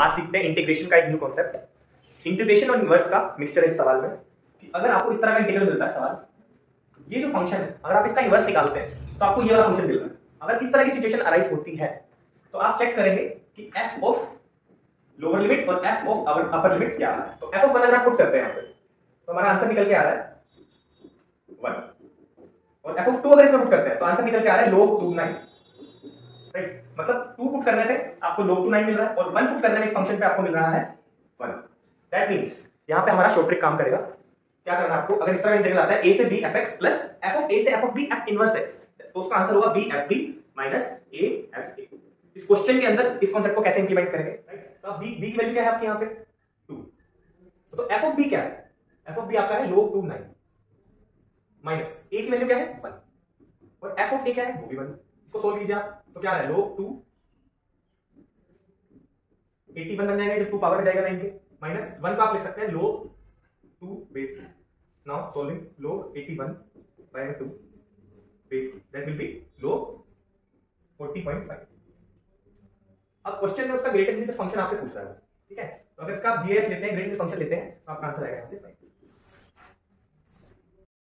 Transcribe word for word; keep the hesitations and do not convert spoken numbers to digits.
आज सीखते हैं इंटीग्रेशन का एक न्यू कॉन्सेप्ट। इंटीग्रेशन और इनवर्स का मिक्सचर इस सवाल में कि अगर आपको इस तरह का इंटीग्रल मिलता है सवाल, ये जो फंक्शन है अगर आप इसका इनवर्स निकालते हैं तो आपको ये वाला फंक्शन मिल रहा है। अगर इस तरह की सिचुएशन अराइज होती है तो आप चेक करेंगे कि एफ ऑफ लोअर लिमिट और एफ ऑफ अपर लिमिट क्या है। तो एफ ऑफ वन अगर आप पुट करते हैं यहाँ पे तो हमारा आंसर निकल के आ रहा है वन, और एफ ऑफ टू अगर इसमें पुट करते हैं तो आंसर निकल के आ रहा है log टू नाइन, राइट। मतलब टू पुट करने पे आपको log टू नाइन मिल रहा है और वन पुट करने में इस फंक्शन पे आपको मिल रहा है वन। दैट मींस यहाँ पे हमारा शॉर्ट ट्रिक काम करेगा। क्या करना है आपको, अगर इस तरह इंटीग्रल आता है a से b fx plus f of a से f of b f inverse x, तो उसका आंसर होगा b f b minus a f a। इस क्वेश्चन के अंदर इस कांसेप्ट को कैसे इंप्लीमेंट करेंगे, राइट। तो b b की वैल्यू क्या है आपकी यहाँ पे टू, तो f of b क्या है, f of b आपका है log two nine minus a की वैल्यू क्या है वन और f of a क्या है वो भी वन। इसको सोल्व कीजिए आप तो क्या है log टू एटी वन बन जाएगा जब टू पावर में जाएगा नाइन के, माइनस वन को आप लिख सकते हैं log two base two. Now solving log eighty one by two base two, that will be log forty point five. अब क्वेश्चन में उसका ग्रेटेस्ट फंक्शन आपसे पूछ रहा है, ठीक है। तो अगर इसका आप जीएफ लेते हैं, ग्रेटेस्ट फंक्शन लेते हैं तो आपका आंसर आएगा यहाँ से फाइव।